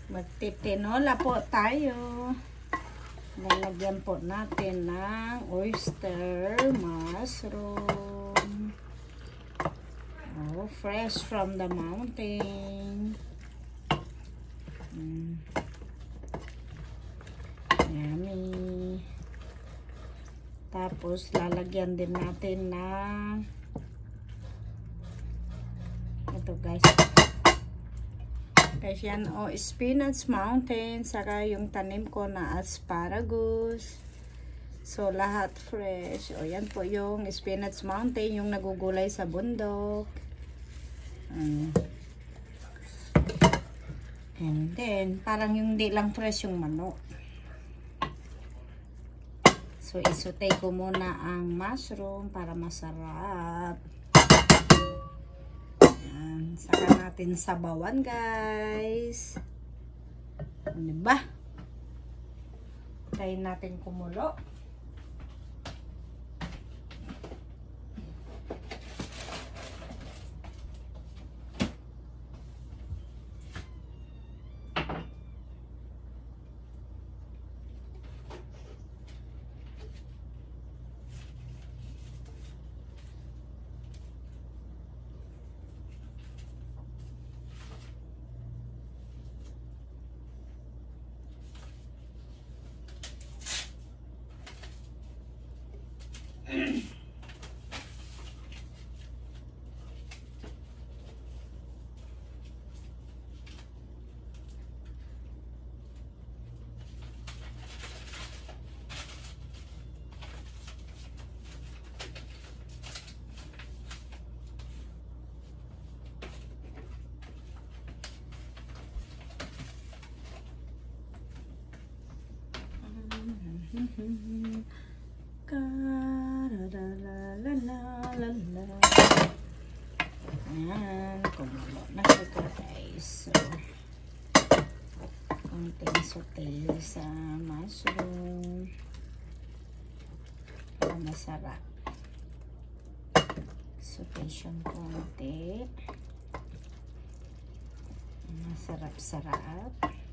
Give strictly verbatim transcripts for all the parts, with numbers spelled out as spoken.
Magtitinola po tayo. Lalagyan po natin ng oyster mushroom. Oh, fresh from the mountain. Mm. Yummy. Tapos lalagyan din natin ng ito guys. Guys, yan o, oh, spinach mountain, saka yung tanim ko na asparagus. So, lahat fresh. O, yan po yung spinach mountain, yung nagugulay sa bundok. Um, and then, parang yung di lang fresh yung manok. So, isutay ko muna ang mushroom para masarap. Saka natin sabawan guys. Diba? Tayin natin kumulo. Ayan, kumulo na siya guys. So, konting saute sa mushroom para masarap. Saute siyang konti. Masarap-sarap.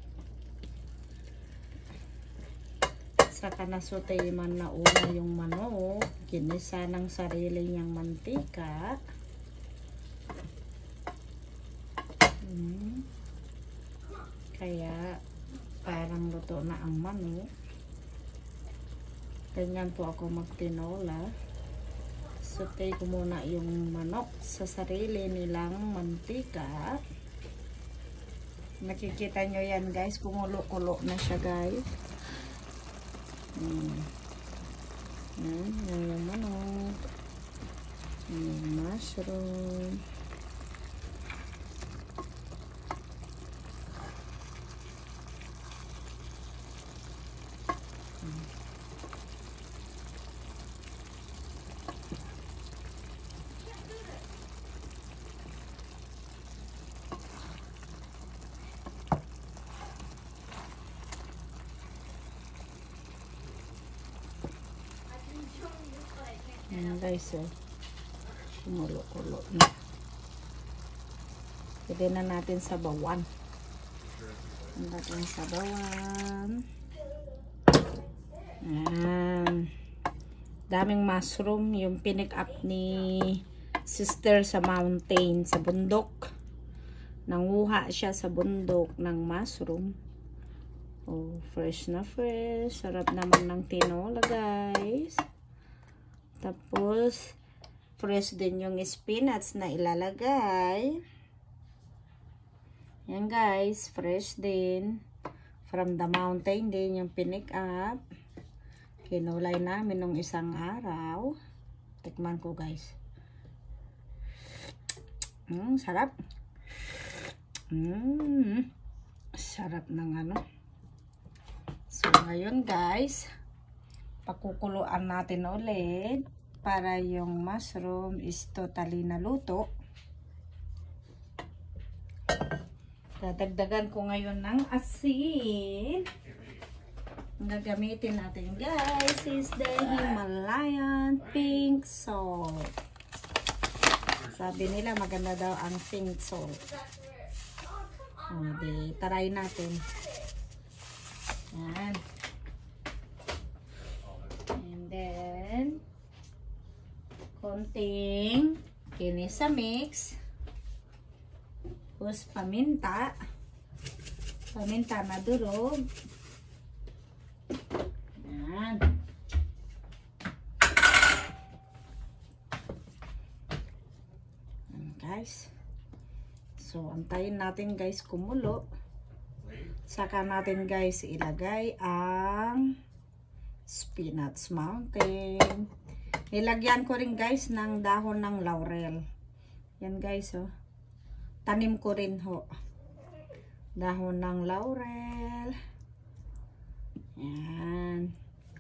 Saka nasutay man na una yung manok, ginisa ng sarili niyang mantika. Hmm. Kaya parang luto na ang manok. Ganyan po ako magtinola. Sutay ko muna yung manok sa sarili nilang mantika. Nakikita nyo yan guys, kumulo-kulo na siya guys. Hmm. Yan, yan yung manok. Yung mushroom. Hmm. Ayan guys, eh. Kumulo-kulo na. Pwede na natin sabawan. Pwede natin sabawan. Ayan. Daming mushroom. Yung pinick up ni sister sa mountain, sa bundok. Nanguha siya sa bundok ng mushroom. Oh, fresh na fresh. Sarap naman ng tinola guys. Tapos, fresh din yung spinach na ilalagay. Yan guys, fresh din. From the mountain din yung pinick up. Kinulay namin nung isang araw. Tikman ko guys. Mm, sarap. Mm, sarap ng ano. So, ngayon guys, pakukuluan natin ulit para yung mushroom is totally naluto. Dadagdagan ko ngayon ng asin. Ang gagamitin natin guys is the Himalayan pink salt. Sabi nila maganda daw ang pink salt. O, di, try natin. Yan. And then, konting kinis sa mix. Tapos, paminta. Paminta na durog. Yan. Yan, guys. So, antayin natin guys kumulo. Saka natin guys ilagay ang spinach mountain. Nilagyan ko rin guys ng dahon ng laurel. Yan guys oh. Tanim ko rin ho. Dahon ng laurel. Yan.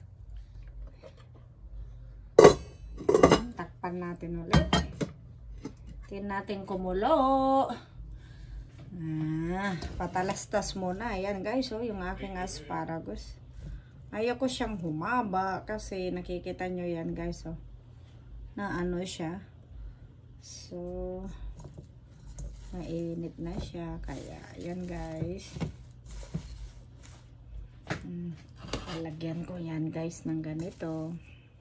Takpan natin ulit. Tin natin kumulo. Ah, patalastas muna. Ayan guys, oh, yung aking asparagus. Ayoko siyang humaba kasi nakikita nyo yan guys, oh. Na ano siya. So, mainit na siya. Kaya, ayan guys. Hmm, alagyan ko yan guys ng ganito.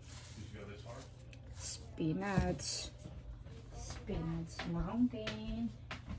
Spinach. Spinach mountain.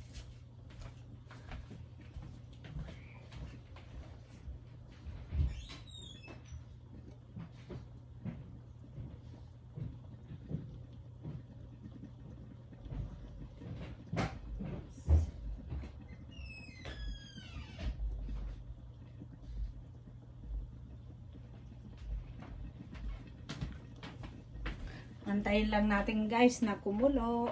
Antayin lang natin guys na kumulo.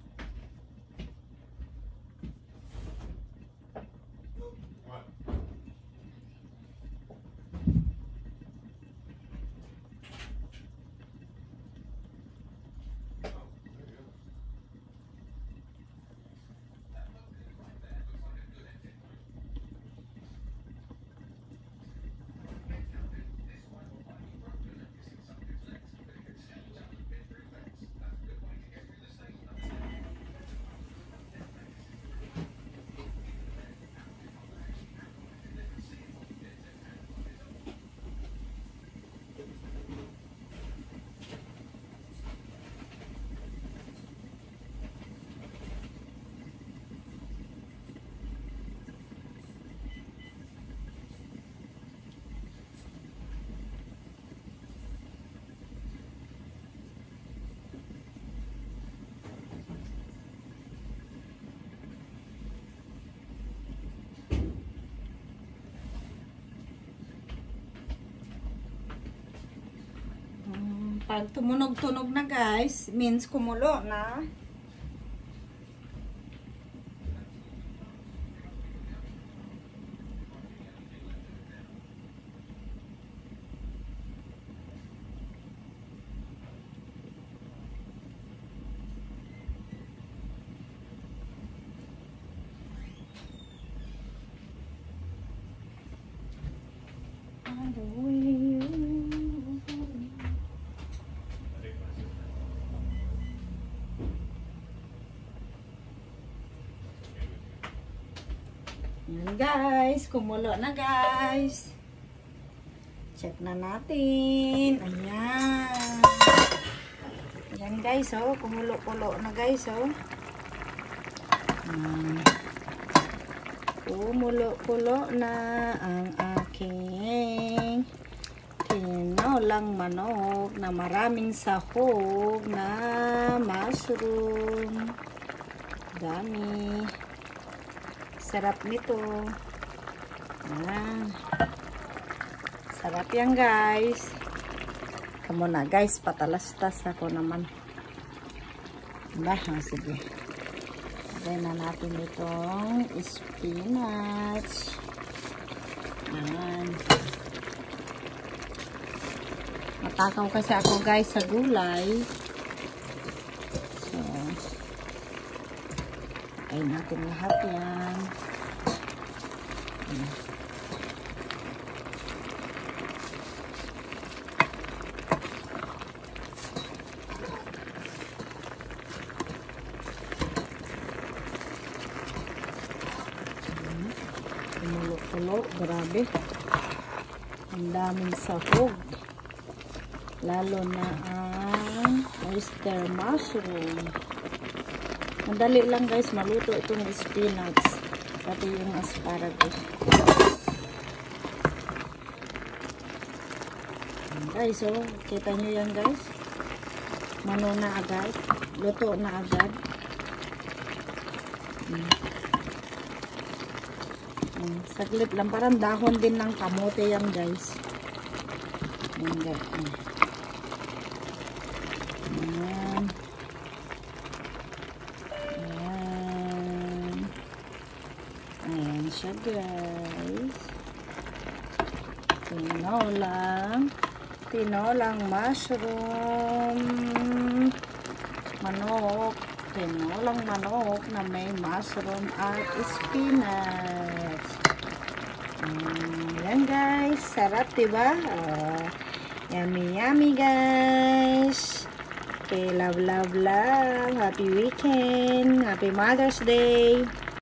Pag tumunog-tunog na guys, means kumulo na. Yan guys, kumulo na guys. Check na natin. Ayan. Ayan guys, oh, kumulo-kulo na guys, oh. Ayan. Kumulo-kulo na ang aking tinolang manok na maraming sahog na mushroom. Dami. Sarap nito. Ayan. Sarap yan guys. Kamu na guys, patalastas ako naman. Bah, sige. Lagay na natin itong spinach. Ayan. Matakaw kasi ako guys sa gulay. So, lagay natin lahat yan. Ayan. Kumulo-kulo. Grabe. Ang daming sahog. Lalo na ang oyster mushroom. Madali lang guys maluto itong spinach. Pati yung asparagus. Guys, so, kita nyo yan guys. Mano na agad. Luto na agad. Hmm. Hmm. Saglit lang. Parang dahon din ng kamote yan guys. Yan guys. Ayan. Ayan. Ayan siya guys. Tinolang. Tinolang mushroom. Manok. Tinolang manok na may mushroom at spinach. Um, yan guys. Sarap diba? Uh, yummy yummy guys. Okay, love love love. Happy weekend. Happy Mother's Day.